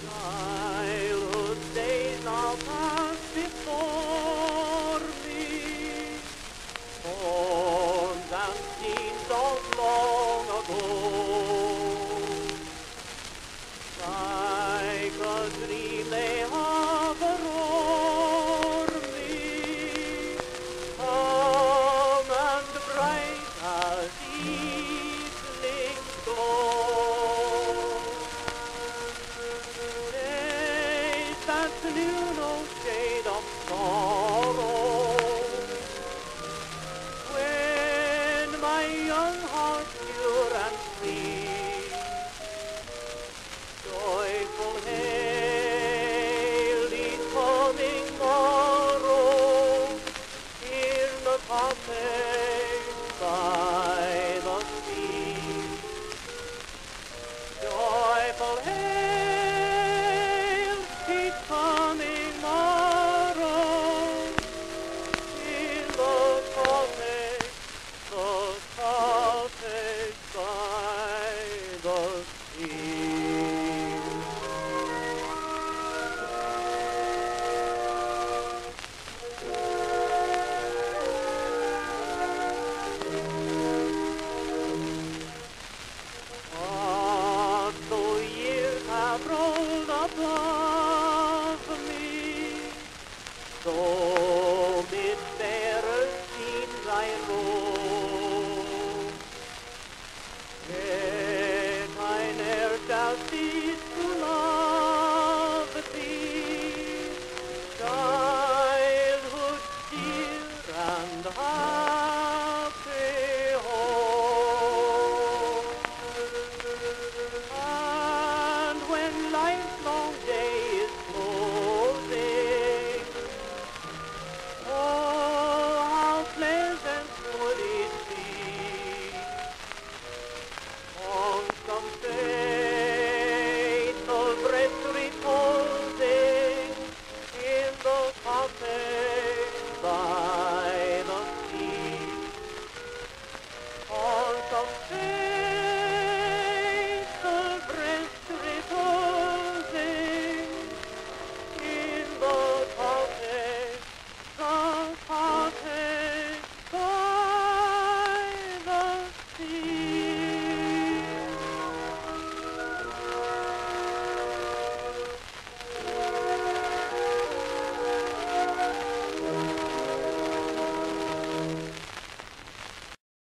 Childhood's days now pass before me, homes and scenes of long ago, like a dream they hover o'er me, calm and bright as evening glow. Days that knew no shade of sorrow, when my young heart pure and free, joyful hail the coming morrow, in the cottage by the sea. Joyful hail the coming morrow, in the cottage by the sea. But though years have rolled upon